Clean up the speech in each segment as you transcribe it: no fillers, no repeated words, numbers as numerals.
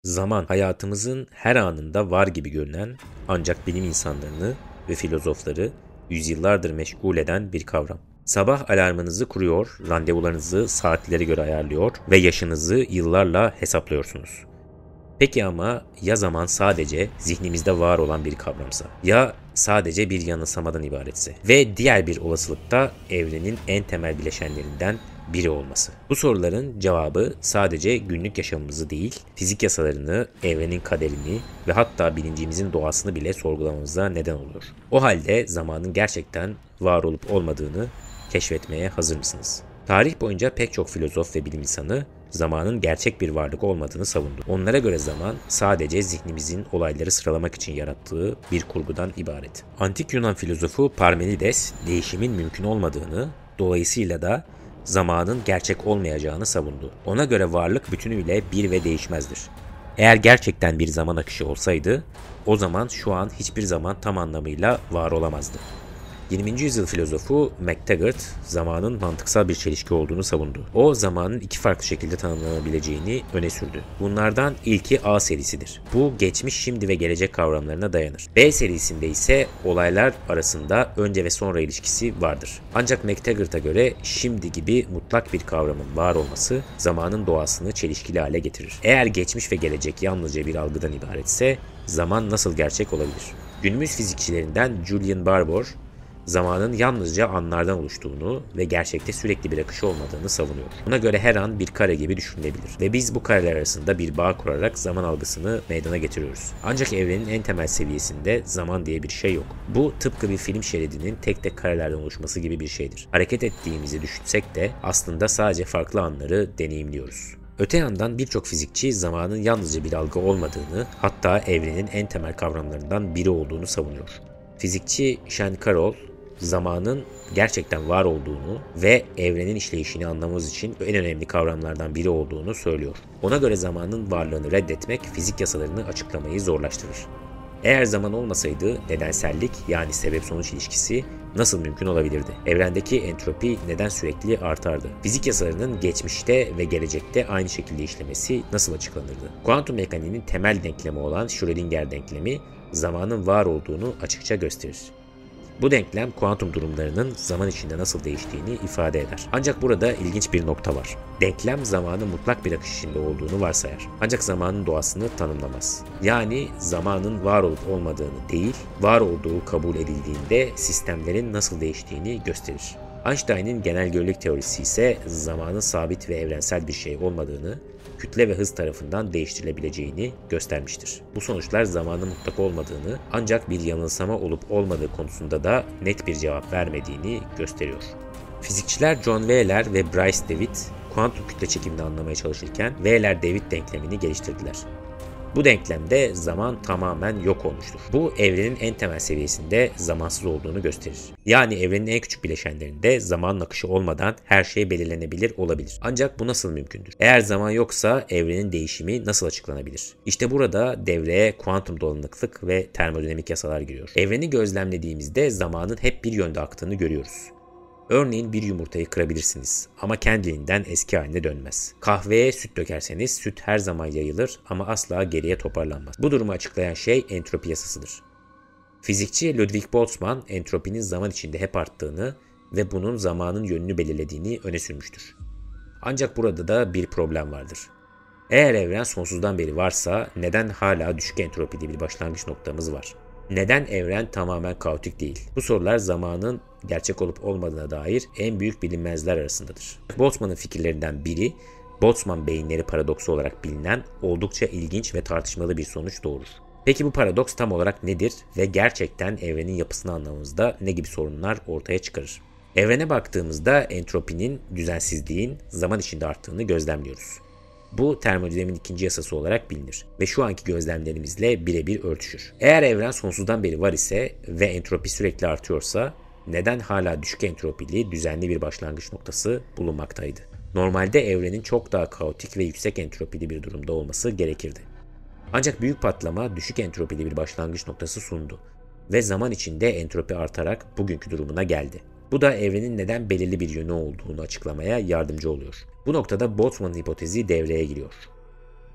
Zaman hayatımızın her anında var gibi görünen ancak bilim insanlarını ve filozofları yüzyıllardır meşgul eden bir kavram. Sabah alarmınızı kuruyor, randevularınızı saatlere göre ayarlıyor ve yaşınızı yıllarla hesaplıyorsunuz. Peki ama ya zaman sadece zihnimizde var olan bir kavramsa? Ya sadece bir yanılsamadan ibaretse? Ve diğer bir olasılıkta evrenin en temel bileşenlerinden biri olması. Bu soruların cevabı sadece günlük yaşamımızı değil, fizik yasalarını, evrenin kaderini ve hatta bilincimizin doğasını bile sorgulamamıza neden oluyor. O halde zamanın gerçekten var olup olmadığını keşfetmeye hazır mısınız? Tarih boyunca pek çok filozof ve bilim insanı zamanın gerçek bir varlık olmadığını savundu. Onlara göre zaman sadece zihnimizin olayları sıralamak için yarattığı bir kurgudan ibaret. Antik Yunan filozofu Parmenides değişimin mümkün olmadığını, dolayısıyla da zamanın gerçek olmayacağını savundu. Ona göre varlık bütünüyle bir ve değişmezdir. Eğer gerçekten bir zaman akışı olsaydı, o zaman şu an hiçbir zaman tam anlamıyla var olamazdı. 20. yüzyıl filozofu McTaggart, zamanın mantıksal bir çelişki olduğunu savundu. O, zamanın iki farklı şekilde tanımlanabileceğini öne sürdü. Bunlardan ilki A serisidir. Bu, geçmiş, şimdi ve gelecek kavramlarına dayanır. B serisinde ise olaylar arasında önce ve sonra ilişkisi vardır. Ancak McTaggart'a göre şimdi gibi mutlak bir kavramın var olması, zamanın doğasını çelişkili hale getirir. Eğer geçmiş ve gelecek yalnızca bir algıdan ibaretse, zaman nasıl gerçek olabilir? Günümüz fizikçilerinden Julian Barbour, zamanın yalnızca anlardan oluştuğunu ve gerçekte sürekli bir akışı olmadığını savunuyor. Buna göre her an bir kare gibi düşünülebilir ve biz bu kareler arasında bir bağ kurarak zaman algısını meydana getiriyoruz. Ancak evrenin en temel seviyesinde zaman diye bir şey yok. Bu tıpkı bir film şeridinin tek tek karelerden oluşması gibi bir şeydir. Hareket ettiğimizi düşünsek de aslında sadece farklı anları deneyimliyoruz. Öte yandan birçok fizikçi zamanın yalnızca bir algı olmadığını, hatta evrenin en temel kavramlarından biri olduğunu savunuyor. Fizikçi Sean Carroll, zamanın gerçekten var olduğunu ve evrenin işleyişini anlamamız için en önemli kavramlardan biri olduğunu söylüyor. Ona göre zamanın varlığını reddetmek fizik yasalarını açıklamayı zorlaştırır. Eğer zaman olmasaydı nedensellik, yani sebep-sonuç ilişkisi nasıl mümkün olabilirdi? Evrendeki entropi neden sürekli artardı? Fizik yasalarının geçmişte ve gelecekte aynı şekilde işlemesi nasıl açıklanırdı? Kuantum mekaniğinin temel denklemi olan Schrödinger denklemi zamanın var olduğunu açıkça gösterir. Bu denklem kuantum durumlarının zaman içinde nasıl değiştiğini ifade eder. Ancak burada ilginç bir nokta var. Denklem zamanın mutlak bir akış içinde olduğunu varsayar. Ancak zamanın doğasını tanımlamaz. Yani zamanın var olup olmadığını değil, var olduğu kabul edildiğinde sistemlerin nasıl değiştiğini gösterir. Einstein'ın genel görelilik teorisi ise zamanın sabit ve evrensel bir şey olmadığını, kütle ve hız tarafından değiştirilebileceğini göstermiştir. Bu sonuçlar zamanın mutlak olmadığını, ancak bir yanılsama olup olmadığı konusunda da net bir cevap vermediğini gösteriyor. Fizikçiler John Wheeler ve Bryce David, kuantum kütle çekimini anlamaya çalışırken Wheeler-David denklemini geliştirdiler. Bu denklemde zaman tamamen yok olmuştur. Bu evrenin en temel seviyesinde zamansız olduğunu gösterir. Yani evrenin en küçük bileşenlerinde zamanın akışı olmadan her şey belirlenebilir olabilir. Ancak bu nasıl mümkündür? Eğer zaman yoksa evrenin değişimi nasıl açıklanabilir? İşte burada devreye kuantum dolanıklık ve termodinamik yasalar giriyor. Evreni gözlemlediğimizde zamanın hep bir yönde aktığını görüyoruz. Örneğin bir yumurtayı kırabilirsiniz ama kendiliğinden eski haline dönmez. Kahveye süt dökerseniz süt her zaman yayılır ama asla geriye toparlanmaz. Bu durumu açıklayan şey entropi yasasıdır. Fizikçi Ludwig Boltzmann entropinin zaman içinde hep arttığını ve bunun zamanın yönünü belirlediğini öne sürmüştür. Ancak burada da bir problem vardır. Eğer evren sonsuzdan beri varsa neden hala düşük entropili bir başlangıç noktamız var? Neden evren tamamen kaotik değil? Bu sorular zamanın gerçek olup olmadığına dair en büyük bilinmezler arasındadır. Boltzmann'ın fikirlerinden biri, Boltzmann beyinleri paradoksu olarak bilinen oldukça ilginç ve tartışmalı bir sonuç doğurur. Peki bu paradoks tam olarak nedir ve gerçekten evrenin yapısını anlamamızda ne gibi sorunlar ortaya çıkarır? Evrene baktığımızda entropinin, düzensizliğin zaman içinde arttığını gözlemliyoruz. Bu termodinamiğin ikinci yasası olarak bilinir ve şu anki gözlemlerimizle birebir örtüşür. Eğer evren sonsuzdan beri var ise ve entropi sürekli artıyorsa neden hala düşük entropili düzenli bir başlangıç noktası bulunmaktaydı? Normalde evrenin çok daha kaotik ve yüksek entropili bir durumda olması gerekirdi. Ancak büyük patlama düşük entropili bir başlangıç noktası sundu ve zaman içinde entropi artarak bugünkü durumuna geldi. Bu da evrenin neden belirli bir yönü olduğunu açıklamaya yardımcı oluyor. Bu noktada Boltzmann'ın hipotezi devreye giriyor.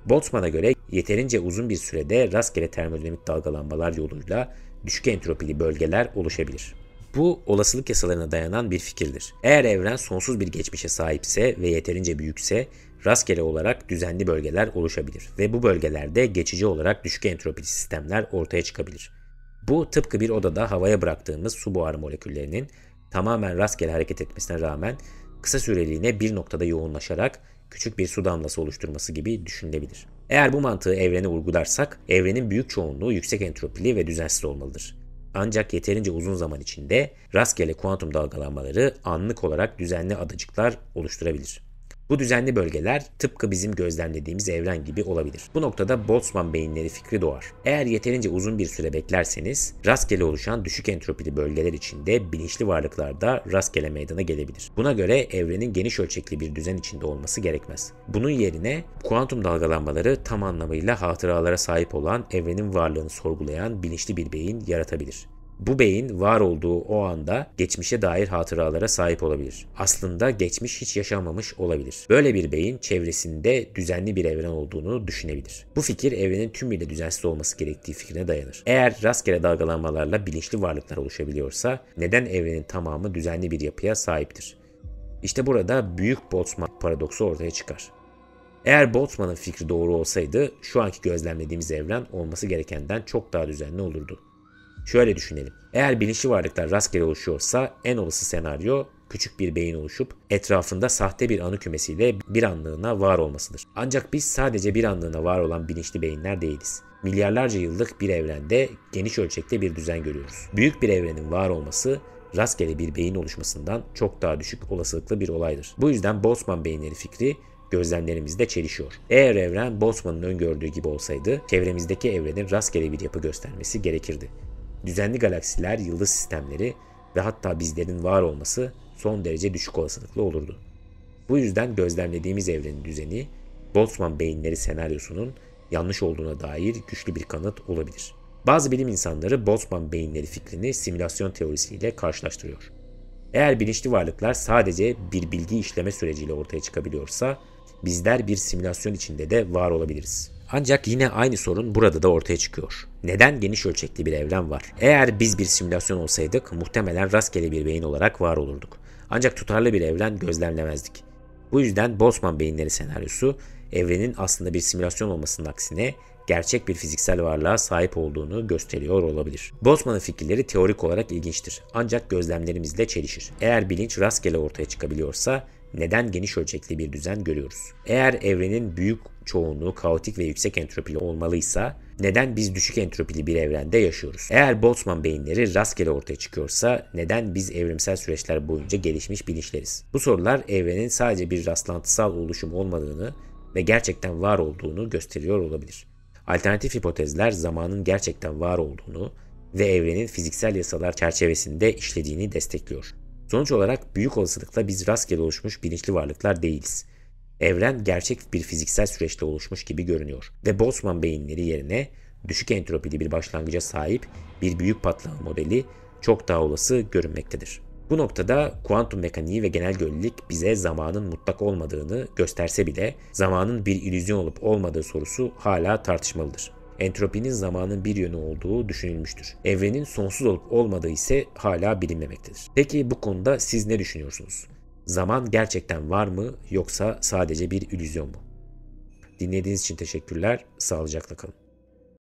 Boltzmann'a göre yeterince uzun bir sürede rastgele termodinamik dalgalanmalar yoluyla düşük entropili bölgeler oluşabilir. Bu olasılık yasalarına dayanan bir fikirdir. Eğer evren sonsuz bir geçmişe sahipse ve yeterince büyükse rastgele olarak düzenli bölgeler oluşabilir ve bu bölgelerde geçici olarak düşük entropili sistemler ortaya çıkabilir. Bu tıpkı bir odada havaya bıraktığımız su buharı moleküllerinin tamamen rastgele hareket etmesine rağmen kısa süreliğine bir noktada yoğunlaşarak küçük bir su damlası oluşturması gibi düşünülebilir. Eğer bu mantığı evrene uygularsak, evrenin büyük çoğunluğu yüksek entropili ve düzensiz olmalıdır. Ancak yeterince uzun zaman içinde rastgele kuantum dalgalanmaları anlık olarak düzenli adacıklar oluşturabilir. Bu düzenli bölgeler tıpkı bizim gözlemlediğimiz evren gibi olabilir. Bu noktada Boltzmann beyinleri fikri doğar. Eğer yeterince uzun bir süre beklerseniz rastgele oluşan düşük entropili bölgeler içinde bilinçli varlıklar da rastgele meydana gelebilir. Buna göre evrenin geniş ölçekli bir düzen içinde olması gerekmez. Bunun yerine kuantum dalgalanmaları tam anlamıyla hatıralara sahip olan evrenin varlığını sorgulayan bilinçli bir beyin yaratabilir. Bu beyin var olduğu o anda geçmişe dair hatıralara sahip olabilir. Aslında geçmiş hiç yaşanmamış olabilir. Böyle bir beyin çevresinde düzenli bir evren olduğunu düşünebilir. Bu fikir evrenin tümüyle düzensiz olması gerektiği fikrine dayanır. Eğer rastgele dalgalanmalarla bilinçli varlıklar oluşabiliyorsa neden evrenin tamamı düzenli bir yapıya sahiptir? İşte burada büyük Boltzmann paradoksu ortaya çıkar. Eğer Boltzmann'ın fikri doğru olsaydı şu anki gözlemlediğimiz evren olması gerekenden çok daha düzenli olurdu. Şöyle düşünelim. Eğer bilinçli varlıklar rastgele oluşuyorsa en olası senaryo küçük bir beyin oluşup etrafında sahte bir anı kümesiyle bir anlığına var olmasıdır. Ancak biz sadece bir anlığına var olan bilinçli beyinler değiliz. Milyarlarca yıllık bir evrende geniş ölçekte bir düzen görüyoruz. Büyük bir evrenin var olması rastgele bir beyin oluşmasından çok daha düşük olasılıklı bir olaydır. Bu yüzden Boltzmann beyinleri fikri gözlemlerimizde çelişiyor. Eğer evren Boltzmann'ın öngördüğü gibi olsaydı çevremizdeki evrenin rastgele bir yapı göstermesi gerekirdi. Düzenli galaksiler, yıldız sistemleri ve hatta bizlerin var olması son derece düşük olasılıklı olurdu. Bu yüzden gözlemlediğimiz evrenin düzeni, Boltzmann beyinleri senaryosunun yanlış olduğuna dair güçlü bir kanıt olabilir. Bazı bilim insanları Boltzmann beyinleri fikrini simülasyon teorisiyle karşılaştırıyor. Eğer bilinçli varlıklar sadece bir bilgi işleme süreciyle ortaya çıkabiliyorsa, bizler bir simülasyon içinde de var olabiliriz. Ancak yine aynı sorun burada da ortaya çıkıyor. Neden geniş ölçekli bir evren var? Eğer biz bir simülasyon olsaydık muhtemelen rastgele bir beyin olarak var olurduk. Ancak tutarlı bir evren gözlemlemezdik. Bu yüzden Boltzmann beyinleri senaryosu evrenin aslında bir simülasyon olmasının aksine gerçek bir fiziksel varlığa sahip olduğunu gösteriyor olabilir. Boltzmann'ın fikirleri teorik olarak ilginçtir. Ancak gözlemlerimizle çelişir. Eğer bilinç rastgele ortaya çıkabiliyorsa neden geniş ölçekli bir düzen görüyoruz? Eğer evrenin büyük çoğunluğu kaotik ve yüksek entropili olmalıysa neden biz düşük entropili bir evrende yaşıyoruz? Eğer Boltzmann beyinleri rastgele ortaya çıkıyorsa neden biz evrimsel süreçler boyunca gelişmiş bilinçleriz? Bu sorular evrenin sadece bir rastlantısal oluşum olmadığını ve gerçekten var olduğunu gösteriyor olabilir. Alternatif hipotezler zamanın gerçekten var olduğunu ve evrenin fiziksel yasalar çerçevesinde işlediğini destekliyor. Sonuç olarak büyük olasılıkla biz rastgele oluşmuş bilinçli varlıklar değiliz. Evren gerçek bir fiziksel süreçte oluşmuş gibi görünüyor ve Boltzmann beyinleri yerine düşük entropili bir başlangıca sahip bir büyük patlama modeli çok daha olası görünmektedir. Bu noktada kuantum mekaniği ve genel görelilik bize zamanın mutlak olmadığını gösterse bile zamanın bir illüzyon olup olmadığı sorusu hala tartışmalıdır. Entropinin zamanın bir yönü olduğu düşünülmüştür. Evrenin sonsuz olup olmadığı ise hala bilinmemektedir. Peki bu konuda siz ne düşünüyorsunuz? Zaman gerçekten var mı yoksa sadece bir illüzyon mu? Dinlediğiniz için teşekkürler. Sağlıcakla kalın.